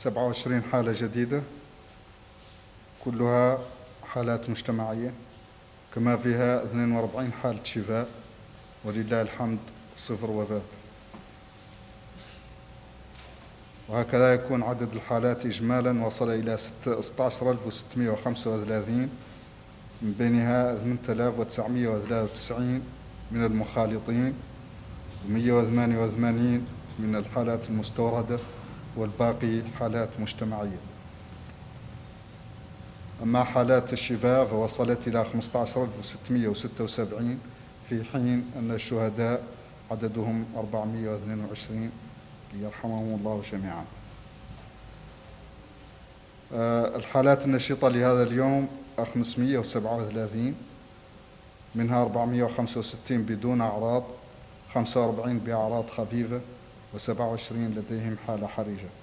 27 حالة جديدة، كلها حالات مجتمعية، كما فيها 42 حالة شفاء، ولله الحمد 0 وفاة. وهكذا يكون عدد الحالات إجمالا وصل إلى 16635، من بينها 8993 من المخالطين، و188 من الحالات المستوردة، والباقي حالات مجتمعية. أما حالات الشفاء فوصلت إلى 15676، في حين أن الشهداء عددهم 422، يرحمهم الله جميعا. الحالات النشطة لهذا اليوم 537، منها 465 بدون أعراض، 45 بأعراض خفيفة، و27 لديهم حالة حرجة.